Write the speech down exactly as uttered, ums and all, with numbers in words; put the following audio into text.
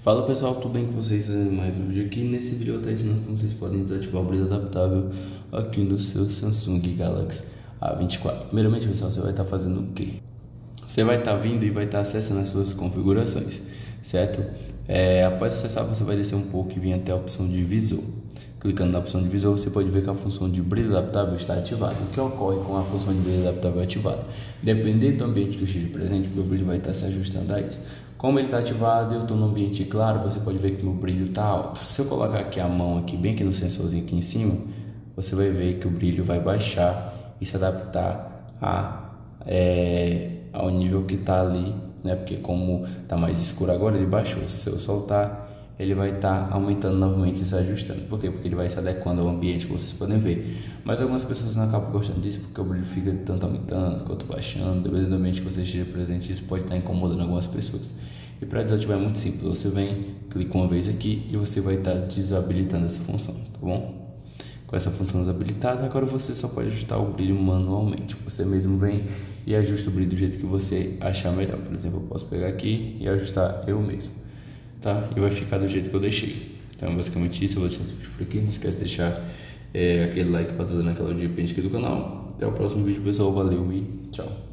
Fala pessoal, tudo bem com vocês? Mais um vídeo aqui. Nesse vídeo eu vou estar ensinando como vocês podem desativar o brilho adaptável aqui no seu Samsung Galaxy A vinte e quatro. Primeiramente, pessoal, você vai estar fazendo o quê? Você vai estar vindo e vai estar acessando as suas configurações, certo? É, após acessar, você vai descer um pouco e vir até a opção de visor. Clicando na opção de visor, você pode ver que a função de brilho adaptável está ativada. O que ocorre com a função de brilho adaptável ativada? Dependendo do ambiente que eu esteja presente, meu brilho vai estar se ajustando a isso. Como ele está ativado e eu estou no ambiente claro, você pode ver que meu brilho está alto. Se eu colocar aqui a mão, aqui bem aqui no sensorzinho aqui em cima, você vai ver que o brilho vai baixar e se adaptar a, é, ao nível que está ali, né? Porque como está mais escuro agora, ele baixou. Se eu soltar, ele vai estar tá aumentando novamente e se ajustando. Por quê? Porque ele vai se adequando ao ambiente, que vocês podem ver. Mas algumas pessoas não acabam gostando disso, porque o brilho fica tanto aumentando quanto baixando. Dependendo do ambiente que você esteja presente, isso pode estar tá incomodando algumas pessoas. E para desativar é muito simples. Você vem, clica uma vez aqui e você vai estar tá desabilitando essa função, tá bom? Com essa função desabilitada, agora você só pode ajustar o brilho manualmente. Você mesmo vem e ajusta o brilho do jeito que você achar melhor. Por exemplo, eu posso pegar aqui e ajustar eu mesmo, tá? E vai ficar do jeito que eu deixei. Então, basicamente isso. Eu vou deixar esse vídeo por aqui. Não esquece de deixar é, aquele like para estar dando aquela audiência aqui do canal. Até o próximo vídeo, pessoal. Valeu e tchau.